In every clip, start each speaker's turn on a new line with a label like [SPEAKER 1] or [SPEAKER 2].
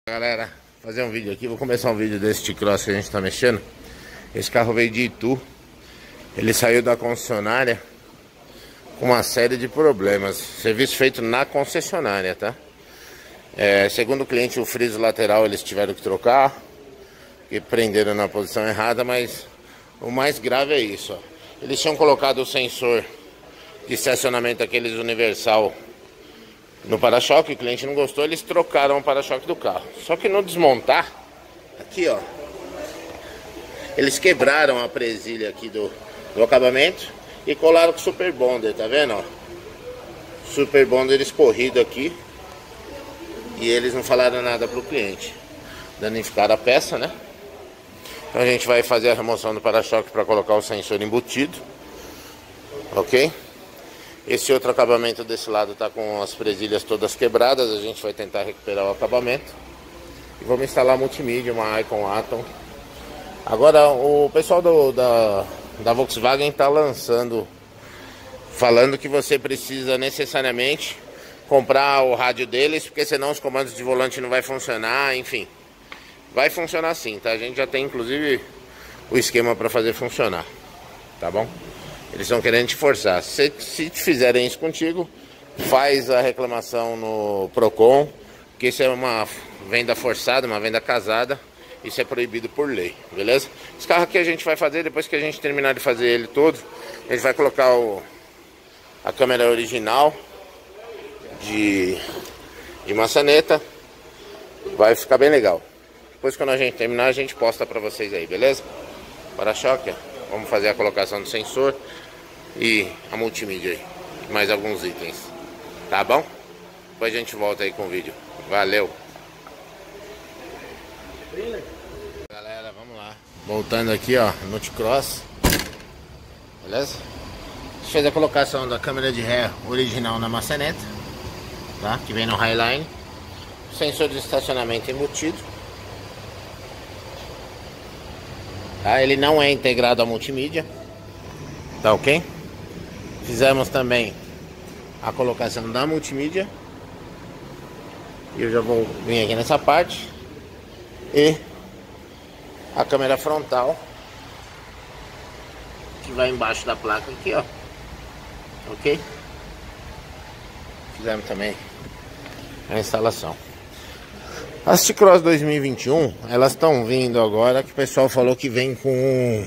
[SPEAKER 1] Galera, fazer um vídeo aqui, vou começar um vídeo desse T-Cross que a gente tá mexendo. Esse carro veio de Itu. Ele saiu da concessionária com uma série de problemas. Serviço feito na concessionária, tá? Segundo o cliente, o friso lateral eles tiveram que trocar, que prenderam na posição errada, mas o mais grave é isso, ó. Eles tinham colocado o sensor de estacionamento, aqueles universal, no para-choque. O cliente não gostou, eles trocaram o para-choque do carro. Só que no desmontar, aqui ó, eles quebraram a presilha aqui do acabamento e colaram com Super Bonder, tá vendo, ó? Super Bonder escorrido aqui. E eles não falaram nada pro cliente. Danificaram a peça, né? Então a gente vai fazer a remoção do para-choque para colocar o sensor embutido. Ok? Esse outro acabamento desse lado tá com as presilhas todas quebradas. A gente vai tentar recuperar o acabamento. E vamos instalar a multimídia, uma Icon Atom. Agora o pessoal da Volkswagen tá lançando, falando que você precisa necessariamente comprar o rádio deles, porque senão os comandos de volante não vai funcionar, enfim. Vai funcionar sim, tá? A gente já tem inclusive o esquema para fazer funcionar, tá bom? Eles estão querendo te forçar. Se fizerem isso contigo, faz a reclamação no Procon, porque isso é uma venda forçada, uma venda casada. Isso é proibido por lei, beleza? Esse carro aqui a gente vai fazer, depois que a gente terminar de fazer ele todo, a gente vai colocar a câmera original de maçaneta. Vai ficar bem legal. Depois, quando a gente terminar, a gente posta pra vocês aí, beleza? Para-choque, vamos fazer a colocação do sensor e a multimídia aí, mais alguns itens, tá bom? Depois a gente volta aí com o vídeo. Valeu! Galera, vamos lá. Voltando aqui, ó, no T-Cross. Beleza? A gente fez a colocação da câmera de ré original na maçaneta, tá? Que vem no Highline. Sensor de estacionamento embutido. Tá? Ele não é integrado à multimídia. Tá ok? Fizemos também a colocação da multimídia. E eu já vou vir aqui nessa parte. E a câmera frontal, que vai embaixo da placa aqui, ó. Ok? Fizemos também a instalação. As T-Cross 2021, elas estão vindo agora, que o pessoal falou que vem com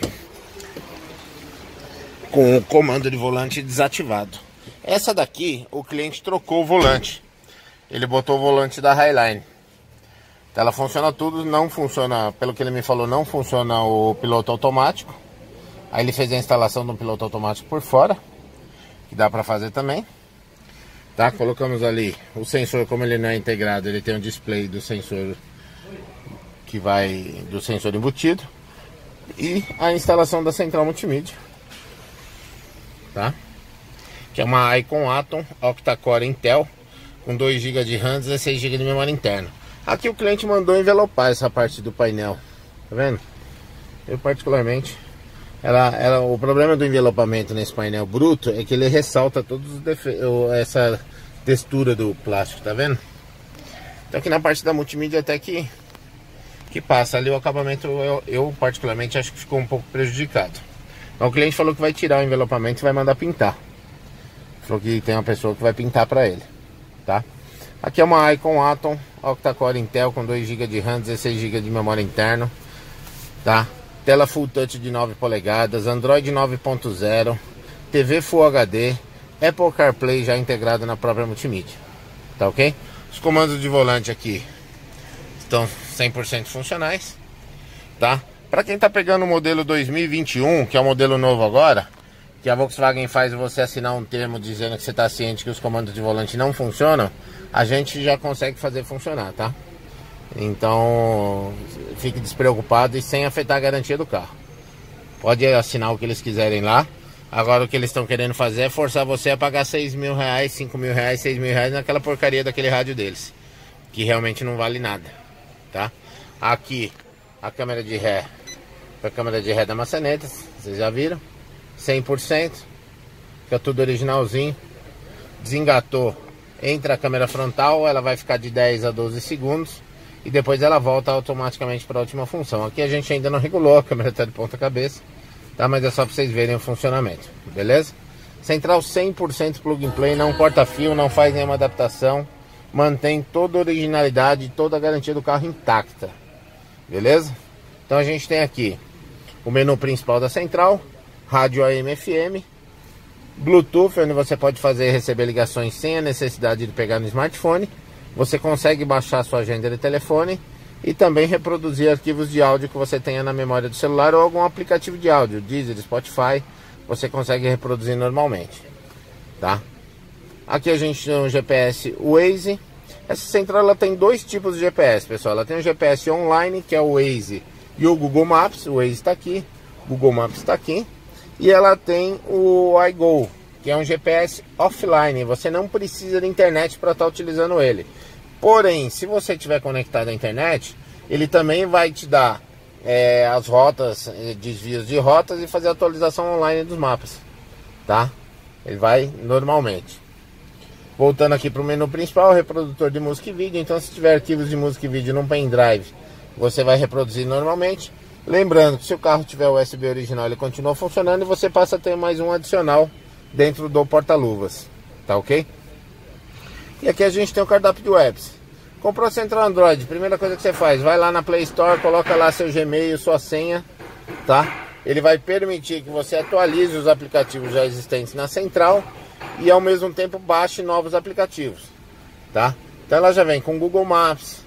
[SPEAKER 1] o comando de volante desativado. Essa daqui, o cliente trocou o volante. Ele botou o volante da Highline. Ela funciona tudo, não funciona, pelo que ele me falou, não funciona o piloto automático. Aí ele fez a instalação do piloto automático por fora, que dá pra fazer também. Tá? Colocamos ali o sensor, como ele não é integrado, ele tem um display do sensor que vai do sensor embutido. E a instalação da central multimídia, tá? Que é uma Icon Atom Octa-Core Intel com 2 GB de RAM, 16 GB de memória interna. Aqui o cliente mandou envelopar essa parte do painel, tá vendo? Eu particularmente, o problema do envelopamento nesse painel bruto é que ele ressalta todos os defeitos, essa textura do plástico, tá vendo? Então aqui na parte da multimídia até que passa ali o acabamento, eu particularmente acho que ficou um pouco prejudicado. Então o cliente falou que vai tirar o envelopamento e vai mandar pintar. Falou que tem uma pessoa que vai pintar pra ele, tá? Aqui é uma Icon Atom Octa-Core Intel com 2 GB de RAM, 16 GB de memória interna, tá? Tela Full Touch de 9 polegadas, Android 9.0, TV Full HD, Apple CarPlay já integrado na própria multimídia, tá ok? Os comandos de volante aqui estão 100% funcionais, tá? Para quem tá pegando o modelo 2021, que é o modelo novo agora, que a Volkswagen faz você assinar um termo dizendo que você está ciente que os comandos de volante não funcionam, a gente já consegue fazer funcionar, tá? Então, fique despreocupado e sem afetar a garantia do carro. Pode assinar o que eles quiserem lá. Agora o que eles estão querendo fazer é forçar você a pagar 6 mil reais, 5 mil reais, 6 mil reais naquela porcaria daquele rádio deles, que realmente não vale nada, tá? Aqui, a câmera de ré, a câmera de ré da maçaneta, vocês já viram? 100%, fica tudo originalzinho. Desengatou, entra a câmera frontal, ela vai ficar de 10 a 12 segundos. e depois ela volta automaticamente para a última função. Aqui a gente ainda não regulou, a câmera está de ponta cabeça, tá? Mas é só para vocês verem o funcionamento, beleza? Central 100% plug and play, não corta fio, não faz nenhuma adaptação, mantém toda a originalidade, toda a garantia do carro intacta, beleza? Então a gente tem aqui o menu principal da central, rádio AM FM, Bluetooth, onde você pode fazer e receber ligações sem a necessidade de pegar no smartphone. Você consegue baixar sua agenda de telefone e também reproduzir arquivos de áudio que você tenha na memória do celular ou algum aplicativo de áudio, Deezer, Spotify, você consegue reproduzir normalmente, tá? Aqui a gente tem um GPS Waze. Essa central ela tem dois tipos de GPS, pessoal. Ela tem o GPS online, que é o Waze, e o Google Maps. O Waze está aqui, o Google Maps está aqui. E ela tem o iGo, que é um GPS offline. Você não precisa de internet para estar utilizando ele. Porém, se você estiver conectado à internet, ele também vai te dar as rotas, desvios de rotas e fazer a atualização online dos mapas, tá? Ele vai normalmente. Voltando aqui para o menu principal, reprodutor de música e vídeo. Então, se tiver arquivos de música e vídeo num pendrive, você vai reproduzir normalmente. Lembrando que se o carro tiver o USB original, ele continua funcionando e você passa a ter mais um adicional dentro do porta-luvas, tá ok? E aqui a gente tem o cardápio de webs. Comprou a central Android, primeira coisa que você faz, vai lá na Play Store, coloca lá seu Gmail, sua senha, tá? Ele vai permitir que você atualize os aplicativos já existentes na central e ao mesmo tempo baixe novos aplicativos, tá? Então ela já vem com Google Maps,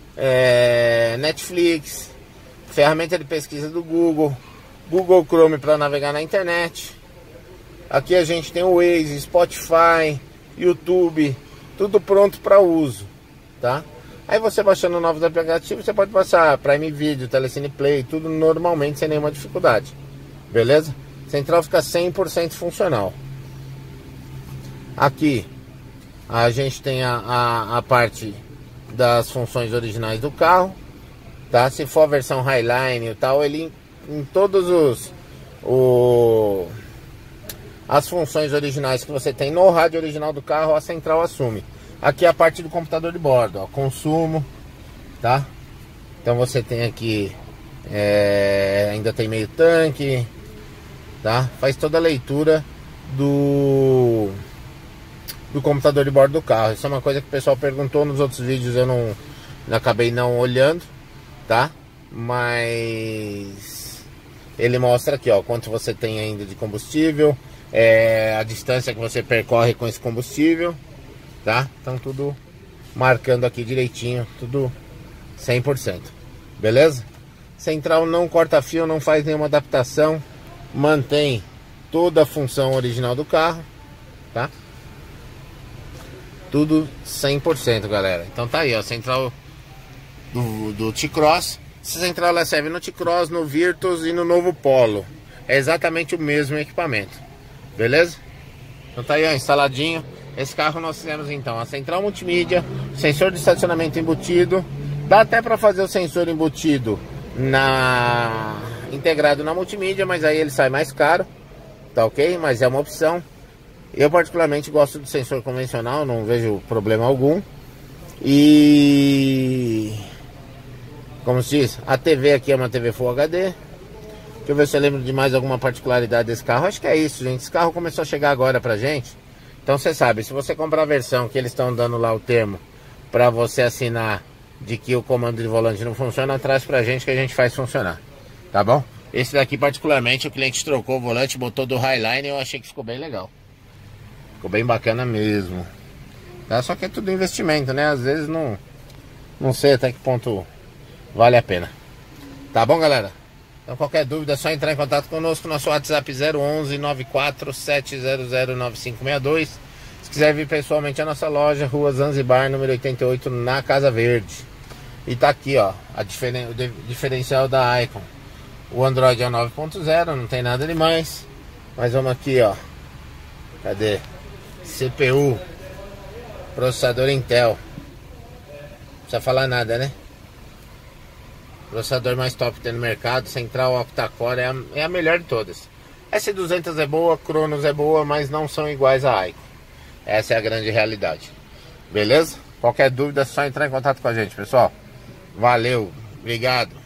[SPEAKER 1] Netflix, ferramenta de pesquisa do Google, Google Chrome para navegar na internet. Aqui a gente tem o Waze, Spotify, YouTube, tudo pronto para uso, tá? Aí você baixando novos aplicativos, você pode passar Prime Video, Telecine Play, tudo normalmente sem nenhuma dificuldade, beleza? Central fica 100% funcional. Aqui a gente tem a parte das funções originais do carro, tá? Se for a versão Highline e tal, ele em todos as funções originais que você tem no rádio original do carro, a central assume. Aqui é a parte do computador de bordo, ó, consumo, tá? Então você tem aqui ainda tem meio tanque, tá? Faz toda a leitura do computador de bordo do carro. Isso é uma coisa que o pessoal perguntou nos outros vídeos, eu não acabei não olhando, tá? Mas ele mostra aqui, ó, quanto você tem ainda de combustível, a distância que você percorre com esse combustível, tá? Então tudo marcando aqui direitinho, tudo 100%, beleza? Central não corta fio, não faz nenhuma adaptação, mantém toda a função original do carro, tá? Tudo 100%, galera. Então tá aí, ó, central do T-Cross. Essa central ela serve no T-Cross, no Virtus e no novo Polo. É exatamente o mesmo equipamento, beleza? Então tá aí, ó, instaladinho. Esse carro nós fizemos então a central multimídia, sensor de estacionamento embutido. Dá até para fazer o sensor embutido integrado na multimídia, mas aí ele sai mais caro, tá ok? Mas é uma opção. Eu particularmente gosto do sensor convencional, não vejo problema algum. E como se diz, a TV aqui é uma TV Full HD. Deixa eu ver se eu lembro de mais alguma particularidade desse carro. Acho que é isso, gente. Esse carro começou a chegar agora pra gente. Então você sabe, se você comprar a versão que eles estão dando lá o termo pra você assinar de que o comando de volante não funciona, traz pra gente que a gente faz funcionar, tá bom? Esse daqui particularmente o cliente trocou o volante, botou do Highline e eu achei que ficou bem legal. Ficou bem bacana mesmo, tá? Só que é tudo investimento, né? Às vezes não sei até que ponto vale a pena. Tá bom, galera? Então qualquer dúvida é só entrar em contato conosco. Nosso WhatsApp 011 94 700 9562. Se quiser vir pessoalmente à nossa loja, Rua Zanzibar, número 88, na Casa Verde. E tá aqui, ó, o diferencial da Icon. O Android é 9.0, não tem nada demais. Mas vamos aqui, ó. Cadê? CPU, processador Intel. Não precisa falar nada, né? Processador mais top que tem no mercado. Central octa-core é a melhor de todas. S200 é boa, Cronos é boa, mas não são iguais a Icon. Essa é a grande realidade. Beleza? Qualquer dúvida é só entrar em contato com a gente, pessoal. Valeu, obrigado.